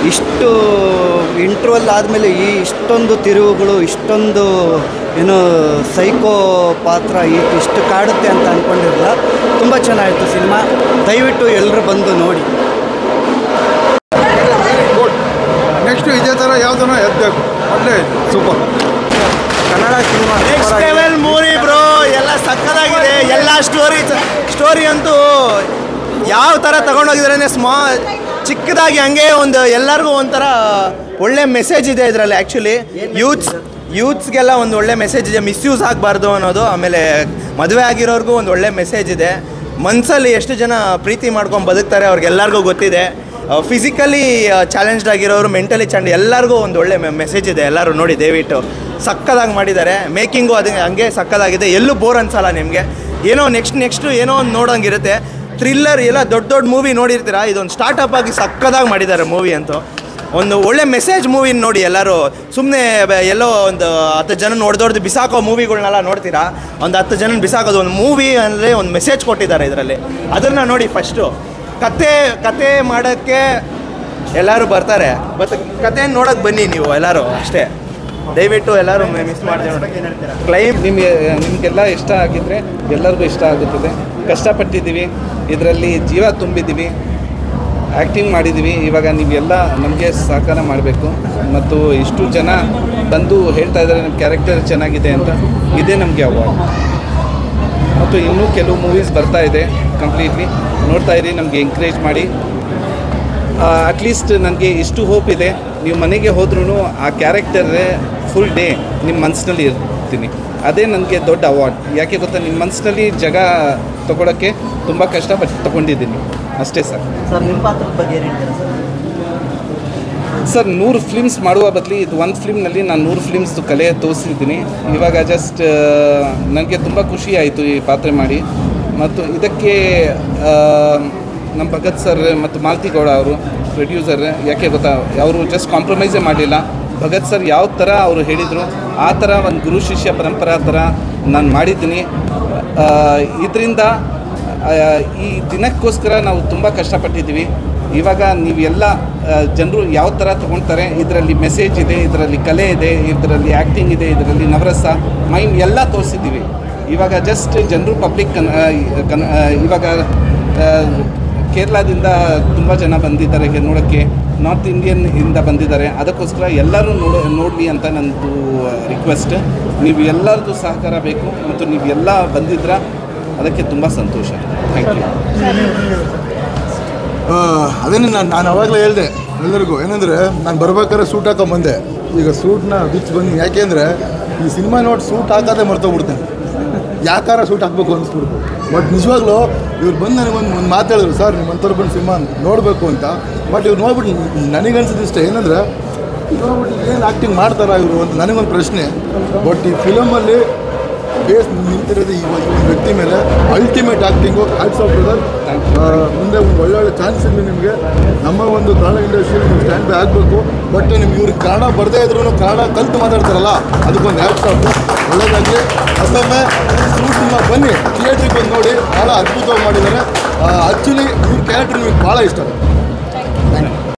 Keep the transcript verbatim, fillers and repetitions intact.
ಇಷ್ಟು ಇಂಟ್ರ್ವಲ್ ಆದಮೇಲೆ ಈ ಇಷ್ಟೊಂದು ತಿರುವುಗಳು, ಇಷ್ಟೊಂದು ಏನು ಸೈಕೋ ಪಾತ್ರ ಈ ಇಷ್ಟು ಕಾಡುತ್ತೆ ಅಂತ ಅಂದ್ಕೊಂಡಿರಲಿಲ್ಲ. ತುಂಬ ಚೆನ್ನಾಗಿತ್ತು ಸಿನಿಮಾ. ದಯವಿಟ್ಟು ಎಲ್ಲರೂ ಬಂದು ನೋಡಿ. ನೆಕ್ಸ್ಟು ಇದೇ ಥರ ಯಾವುದನ್ನ ಎತ್ತಬೇಕು. ಒಳ್ಳೆ super Kannada cinema next level movie bro. ಎಲ್ಲ ಸಕ್ಕತ್ತಾಗಿದೆ. ಎಲ್ಲ ಸ್ಟೋರಿ ಸ್ಟೋರಿ ಅಂತೂ ಯಾವ ಥರ ತಗೊಂಡೋಗಿದ್ರೆ ಸ್ಮಾ ಚಿಕ್ಕದಾಗಿ ಹಂಗೆ ಒಂದು ಎಲ್ಲರಿಗೂ ಒಂಥರ ಒಳ್ಳೆ ಮೆಸೇಜ್ ಇದೆ ಇದರಲ್ಲಿ. ಆ್ಯಕ್ಚುಲಿ ಯೂತ್ಸ್ ಯೂತ್ಸ್ಗೆಲ್ಲ ಒಂದು ಒಳ್ಳೆ ಮೆಸೇಜ್ ಇದೆ, ಮಿಸ್ಯೂಸ್ ಆಗಬಾರ್ದು ಅನ್ನೋದು. ಆಮೇಲೆ ಮದುವೆ ಆಗಿರೋರ್ಗೂ ಒಂದು ಒಳ್ಳೆ ಮೆಸೇಜ್ ಇದೆ. ಮನಸ್ಸಲ್ಲಿ ಎಷ್ಟು ಜನ ಪ್ರೀತಿ ಮಾಡ್ಕೊಂಡು ಬದುಕ್ತಾರೆ ಅವ್ರಿಗೆಲ್ಲರಿಗೂ ಗೊತ್ತಿದೆ. ಫಿಸಿಕಲಿ ಚಾಲೆಂಜ್ಡ್ ಆಗಿರೋರು, ಮೆಂಟಲಿ ಚಾಲೆಂಜ್, ಎಲ್ಲರಿಗೂ ಒಂದು ಒಳ್ಳೆ ಮೆಸೇಜ್ ಇದೆ. ಎಲ್ಲರೂ ನೋಡಿ ದಯವಿಟ್ಟು. ಸಕ್ಕದಾಗಿ ಮಾಡಿದ್ದಾರೆ. ಮೇಕಿಂಗು ಅದು ಹಂಗೆ ಸಕ್ಕದಾಗಿದೆ. ಎಲ್ಲೂ ಬೋರ್ ಅನ್ಸಲ್ಲ ನಿಮಗೆ. ಏನೋ ನೆಕ್ಸ್ಟ್ ನೆಕ್ಸ್ಟು ಏನೋ ಒಂದು ನೋಡೋಂಗಿರುತ್ತೆ. ಥ್ರಿಲ್ಲರ್ ಎಲ್ಲ ದೊಡ್ಡ ದೊಡ್ಡ ಮೂವಿ ನೋಡಿರ್ತೀರ, ಇದೊಂದು ಸ್ಟಾರ್ಟಪ್ ಆಗಿ ಸಕ್ಕದಾಗಿ ಮಾಡಿದ್ದಾರೆ ಮೂವಿ ಅಂತೂ. ಒಂದು ಒಳ್ಳೆ ಮೆಸೇಜ್ ಮೂವಿ ನೋಡಿ ಎಲ್ಲರೂ. ಸುಮ್ಮನೆ ಎಲ್ಲೋ ಒಂದು ಹತ್ತು ಜನ ನೋಡ್ದೊಡ್ದು ಬಿಸಾಕೋ ಮೂವಿಗಳ್ನೆಲ್ಲ ನೋಡ್ತೀರಾ. ಒಂದು ಹತ್ತು ಜನ ಬಿಸಾಕೋದು. ಒಂದು ಮೂವಿ ಅಂದರೆ ಒಂದು ಮೆಸೇಜ್ ಕೊಟ್ಟಿದ್ದಾರೆ ಇದರಲ್ಲಿ, ಅದನ್ನು ನೋಡಿ ಫಸ್ಟು. ಕತೆ ಕತೆ ಮಾಡೋಕ್ಕೆ ಎಲ್ಲರೂ ಬರ್ತಾರೆ, ಬಟ್ ಕತೆ ನೋಡೋಕ್ಕೆ ಬನ್ನಿ ನೀವು ಎಲ್ಲರೂ ಅಷ್ಟೇ. ದಯವಿಟ್ಟು ಎಲ್ಲರೂ ಮಿಸ್ ಮಾಡ್ತೀವಿ. ಕ್ಲೈಮ್ ನಿಮಗೆ ನಿಮಗೆಲ್ಲ ಇಷ್ಟ ಆಗಿದ್ದರೆ ಎಲ್ಲರಿಗೂ ಇಷ್ಟ ಆಗುತ್ತದೆ. ಕಷ್ಟಪಟ್ಟಿದ್ದೀವಿ, ಇದರಲ್ಲಿ ಜೀವ ತುಂಬಿದ್ದೀವಿ, ಆ್ಯಕ್ಟಿಂಗ್ ಮಾಡಿದ್ದೀವಿ. ಇವಾಗ ನೀವೆಲ್ಲ ನಮಗೆ ಸಹಕಾರ ಮಾಡಬೇಕು. ಮತ್ತು ಇಷ್ಟು ಜನ ಬಂದು ಹೇಳ್ತಾ ಇದ್ದಾರೆ ನಿಮ್ಮ ಕ್ಯಾರೆಕ್ಟರ್ ಚೆನ್ನಾಗಿದೆ ಅಂತ. ಇದೇ ನಮಗೆ ಅವಾರ್ಡ್. ಮತ್ತು ಇನ್ನೂ ಕೆಲವು ಮೂವೀಸ್ ಬರ್ತಾ ಇದೆ. ಕಂಪ್ಲೀಟ್ಲಿ ನೋಡ್ತಾ ಇರಿ, ನಮಗೆ ಎಂಕರೇಜ್ ಮಾಡಿ. ಅಟ್ಲೀಸ್ಟ್ ನನಗೆ ಇಷ್ಟು ಹೋಪ್ ಇದೆ, ನೀವು ಮನೆಗೆ ಹೋದ್ರೂ ಆ ಕ್ಯಾರೆಕ್ಟರೇ ಫುಲ್ ಡೇ ನಿಮ್ಮ ಮನಸ್ಸಿನಲ್ಲಿ ಇರ್ತೀನಿ. ಅದೇ ನನಗೆ ದೊಡ್ಡ ಅವಾರ್ಡ್. ಯಾಕೆ ಗೊತ್ತಾ, ನಿಮ್ಮ ಮನಸ್ಸಿನಲ್ಲಿ ಜಾಗ ತೊಗೊಳಕ್ಕೆ ತುಂಬ ಕಷ್ಟಪಟ್ಟು ತೊಗೊಂಡಿದ್ದೀನಿ ಅಷ್ಟೇ ಸರ್. ಸರ್ ನಿಮ್ಮ ಪಾತ್ರದ ಬಗ್ಗೆ ಏನು ಹೇಳ್ತೀರಾ ಸರ್? ಸರ್ ನೂರು ಫಿಲ್ಮ್ಸ್ ಮಾಡುವ ಬದಲು ಇದು ಒಂದು ಫಿಲ್ಮ್ನಲ್ಲಿ ನಾನು ನೂರು ಫಿಲ್ಮ್ಸ್ದು ಕಲೆ ತೋರಿಸಿದ್ದೀನಿ. ಇವಾಗ ಜಸ್ಟ್ ನನಗೆ ತುಂಬ ಖುಷಿ ಆಯಿತು ಈ ಪಾತ್ರ ಮಾಡಿ. ಮತ್ತು ಇದಕ್ಕೆ ನಮ್ಮ ಭಗತ್ ಸರ್ ಮತ್ತು ಮಾಲತಿ ಗೌಡ ಅವರು ಪ್ರೊಡ್ಯೂಸರ್. ಯಾಕೆ ಗೊತ್ತಾ, ಅವರು ಜಸ್ಟ್ ಕಾಂಪ್ರಮೈಸೇ ಮಾಡಲಿಲ್ಲ. ಭಗತ್ ಸರ್ ಯಾವ ಥರ ಅವರು ಹೇಳಿದರು ಆ ಥರ ಒಂದು ಗುರು ಶಿಷ್ಯ ಪರಂಪರಾ ಥರ ನಾನು ಮಾಡಿದ್ದೀನಿ. ಇದರಿಂದ ಈ ದಿನಕ್ಕೋಸ್ಕರ ನಾವು ತುಂಬ ಕಷ್ಟಪಟ್ಟಿದ್ದೀವಿ. ಇವಾಗ ನೀವೆಲ್ಲ ಜನರು ಯಾವ ಥರ ತೊಗೊಳ್ತಾರೆ, ಇದರಲ್ಲಿ ಮೆಸೇಜ್ ಇದೆ, ಇದರಲ್ಲಿ ಕಲೆ ಇದೆ, ಇದರಲ್ಲಿ ಆ್ಯಕ್ಟಿಂಗ್ ಇದೆ, ಇದರಲ್ಲಿ ನವರಸ ಮೈಂಡ್ ಎಲ್ಲ ತೋರಿಸಿದ್ದೀವಿ. ಇವಾಗ ಜಸ್ಟ್ ಜನರು ಪಬ್ಲಿಕ್ ಕನ್ ಕನ್ ಇವಾಗ ಕೇರಳದಿಂದ ತುಂಬ ಜನ ಬಂದಿದ್ದಾರೆ ನೋಡೋಕ್ಕೆ, ನಾರ್ತ್ ಇಂಡಿಯನ್ ಇಂದ ಬಂದಿದ್ದಾರೆ. ಅದಕ್ಕೋಸ್ಕರ ಎಲ್ಲರೂ ನೋಡ ನೋಡಲಿ ಅಂತ ನನ್ನದು ರಿಕ್ವೆಸ್ಟ್. ನೀವು ಎಲ್ಲರದ್ದು ಸಹಕಾರ ಬೇಕು ಮತ್ತು ನೀವು ಎಲ್ಲ ಬಂದಿದ್ರ ಅದಕ್ಕೆ ತುಂಬ ಸಂತೋಷ. Thank you. ಅದೇನೇ ನಾನು ನಾನು ಅವಾಗಲೇ ಹೇಳಿದೆ ಎಲ್ಲರಿಗೂ, ಏನಂದರೆ ನಾನು ಬರ್ಬೇಕಾದ್ರೆ ಸೂಟ್ ಹಾಕೊಂಬಂದೆ. ಈಗ ಸೂಟ್ನ ಬಿಚ್ಚು ಬನ್ನಿ. ಯಾಕೆಂದರೆ ಈ ಸಿನಿಮಾ ನೋಡಿ ಸೂಟ್ ಹಾಕೋದೇ ಮರ್ತೋಗ್ಬಿಡ್ತೇನೆ. ಯಾಕಾರ ಸೂಟ್ ಹಾಕಬೇಕು ಅನಿಸ್ಬಿಡ್ತು. ಬಟ್ ನಿಜವಾಗ್ಲೂ ಇವ್ರು ಬಂದು ನನಗೊಂದು ಒಂದು ಮಾತು ಹೇಳಿದ್ರು, ಸರ್ ನಿಮ್ಮಂಥವ್ರು ಬಂದು ಸಿನಿಮಾ ನೋಡಬೇಕು ಅಂತ. ಬಟ್ ಇವ್ರು ನೋಡ್ಬಿಟ್ಟು ನನಗನ್ಸಿದ್ದು ಇಷ್ಟ, ಏನಂದರೆ ನೋಡ್ಬಿಟ್ಟು ಏನು ಆ್ಯಕ್ಟಿಂಗ್ ಮಾಡ್ತಾರಾ ಇವರು ಅಂತ ನನಗೊಂದು ಪ್ರಶ್ನೆ. ಬಟ್ ಈ ಫಿಲಮಲ್ಲಿ ಬೇಸ್ ನಿಂತಿರೋದು ಈ ಒಂದು ವ್ಯಕ್ತಿ ಮೇಲೆ. Ultimate acting. Hats off brother. ಮುಂದೆ ಒಂದು ಒಳ್ಳೊಳ್ಳೆ ಚಾನ್ಸ್ ಇದೆ ನಿಮಗೆ. ನಮ್ಮ ಒಂದು ಕನ್ನಡ ಇಂಡಸ್ಟ್ರಿಯಲ್ಲಿ ನೀವು ಸ್ಟ್ಯಾಂಡ್ ಬೈ ಆಗಬೇಕು. ಬಟ್ ನಿಮ್ಗೆ ಇವ್ರಿಗೆ ಕನ್ನಡ ಬರದೇ ಇದ್ರೂ ಕನ್ನಡ ಕಲ್ತು ಮಾತಾಡ್ತಾರಲ್ಲ, ಅದಕ್ಕೊಂದು ಹ್ಯಾಟ್ಸ್ ಆಫ್. ಒಳ್ಳೆಯದಾಗಲಿ. ಮತ್ತೊಮ್ಮೆ ಸಿನಿಮಾ ಬನ್ನಿ, ಥಿಯೇಟ್ರಿಗೆ ಬಂದು ನೋಡಿ. ಭಾಳ ಅದ್ಭುತವಾಗಿ ಮಾಡಿದ್ದಾರೆ. ಆ್ಯಕ್ಚುಲಿ ಇವ್ರ ಕ್ಯಾರೆಕ್ಟರ್ ನಿಮಗೆ ಭಾಳ ಇಷ್ಟ.